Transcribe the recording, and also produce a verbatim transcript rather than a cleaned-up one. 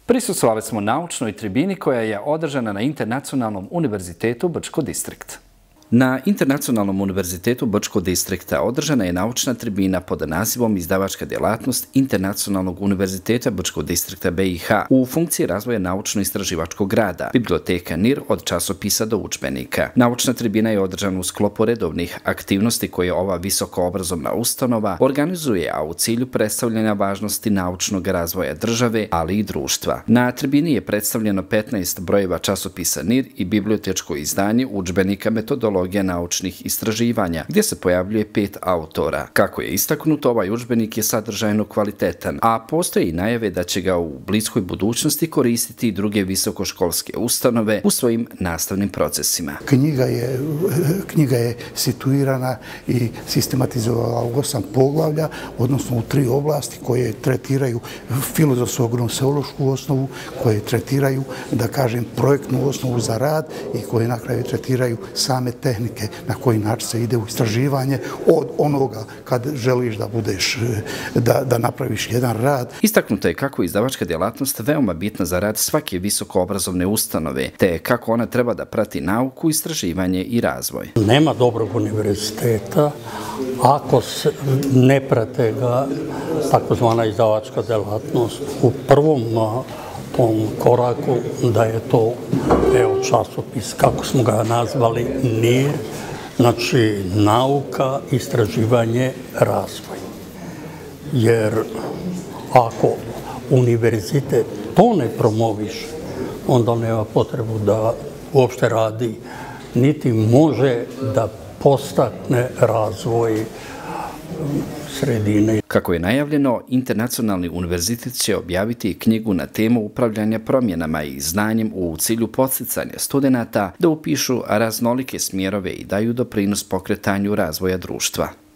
Prisustvovali smo naučnoj tribini koja je održana na Internacionalnom univerzitetu Brčko distrikt. Na Internacionalnom univerzitetu Brčko distrikta održana je naučna tribina pod nazivom Izdavačka djelatnost Internacionalnog univerziteta Brčko distrikta B i H u funkciji razvoja naučno-istraživačkog rada, biblioteka N I R od časopisa do udžbenika. Naučna tribina je održana u sklopu redovnih aktivnosti koje ova visokoobrazovna ustanova organizuje, a u cilju predstavljanja važnosti naučnog razvoja države, ali i društva. Na tribini je predstavljeno petnaest brojeva časopisa N I R i bibliotečko izdanje udžbenika metodologije naučnih istraživanja, gdje se pojavljuje pet autora. Kako je istaknuto, ovaj udžbenik je sadržajno kvalitetan, a postoje i najave da će ga u bliskoj budućnosti koristiti i druge visokoškolske ustanove u svojim nastavnim procesima. Knjiga je, knjiga je situirana i sistematizovala u osam poglavlja, odnosno u tri oblasti koje tretiraju filozofsko-gnoseološku osnovu, koje tretiraju, da kažem, projektnu osnovu za rad i koje na kraju tretiraju same tehnike na koji način se ide u istraživanje od onoga kad želiš da budeš, da, da napraviš jedan rad. Istaknuto je kako je izdavačka djelatnost veoma bitna za rad svake visokoobrazovne ustanove, te kako ona treba da prati nauku, istraživanje i razvoj. Nema dobrog univerziteta ako se ne prate ga takozvana izdavačka djelatnost. U prvom tom koraku da je to, evo, časopis, kako smo ga nazvali, N I R, znači nauka, istraživanje, razvoj. Jer ako univerzitet to ne promoviše, onda nema potrebu da uopšte radi, niti može da postakne razvoj sredine. Kako je najavljeno, Internacionalni univerzitet će objaviti knjigu na temu upravljanja promjenama i znanjem u cilju podsticanja studenata da upišu raznolike smjerove i daju doprinos pokretanju razvoja društva.